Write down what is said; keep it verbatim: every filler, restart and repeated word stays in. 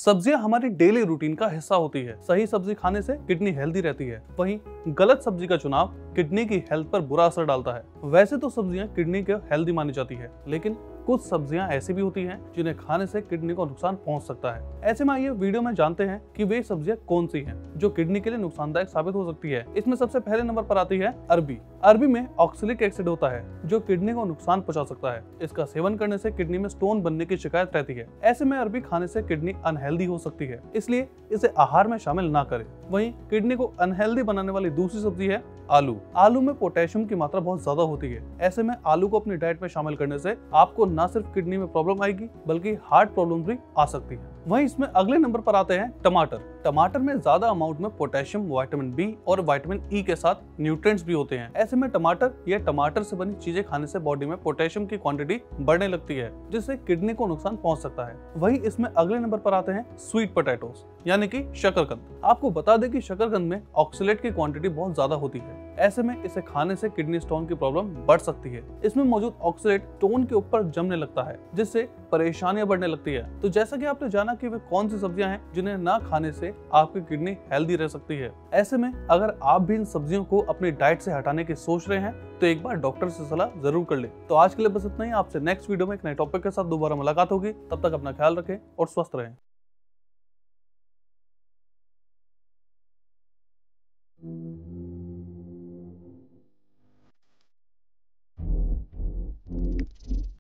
सब्जियां हमारी daily routine का हिस्सा होती है। सही सब्जी खाने से किडनी हेल्दी रहती है, वहीं गलत सब्जी का चुनाव किडनी की हेल्थ पर बुरा असर डालता है। वैसे तो सब्जियां किडनी के हेल्दी मानी जाती है, लेकिन कुछ सब्जियां ऐसी भी होती हैं जिन्हें खाने से किडनी को नुकसान पहुंच सकता है। ऐसे में आइए वीडियो में जानते हैं कि वे सब्जियां कौन सी हैं जो किडनी के लिए नुकसानदायक साबित हो सकती है। इसमें सबसे पहले नंबर पर आती है अरबी। अरबी में ऑक्सैलिक एसिड होता है जो किडनी को नुकसान पहुंचा सकता है। इसका सेवन करने से किडनी में स्टोन बनने की शिकायत रहती है। ऐसे में अरबी खाने से किडनी अनहेल्दी हो सकती है, इसलिए इसे आहार में शामिल ना करें। वहीं किडनी को अनहेल्दी बनाने वाली दूसरी सब्जी है आलू। आलू में पोटेशियम की मात्रा बहुत ज्यादा होती है। ऐसे में आलू को अपनी डाइट में शामिल करने से आपको न सिर्फ किडनी में प्रॉब्लम आएगी बल्कि हार्ट प्रॉब्लम भी आ सकती है। वहीं इसमें अगले नंबर पर आते हैं टमाटर। टमाटर में ज्यादा अमाउंट में पोटेशियम, विटामिन बी और विटामिन ई के साथ न्यूट्रिएंट्स भी होते हैं। ऐसे में टमाटर या टमाटर से बनी चीजें खाने से बॉडी में पोटेशियम की क्वांटिटी बढ़ने लगती है, जिससे किडनी को नुकसान पहुंच सकता है। वहीं इसमें अगले नंबर पर आते हैं स्वीट पोटैटोस यानी कि शकरकंद। आपको बता दें कि शकरकंद में ऑक्सलेट की क्वांटिटी बहुत ज्यादा होती है। ऐसे में इसे खाने से किडनी स्टोन की प्रॉब्लम बढ़ सकती है। इसमें मौजूद ऑक्सलेट स्टोन के ऊपर जमने लगता है, जिससे परेशानियां बढ़ने लगती है। तो जैसा कि आपने जाना कि वे कौन सी सब्जियां हैं जिन्हें ना खाने से आपकी किडनी हेल्दी रह सकती है। ऐसे में अगर आप भी इन सब्जियों को अपनी डाइट से हटाने की सोच रहे हैं तो एक बार डॉक्टर से सलाह जरूर कर ले। तो आज के लिए बस इतना ही। आपसे नेक्स्ट वीडियो में एक नए टॉपिक के साथ दोबारा मुलाकात होगी। तब तक अपना ख्याल रखें और स्वस्थ रहें।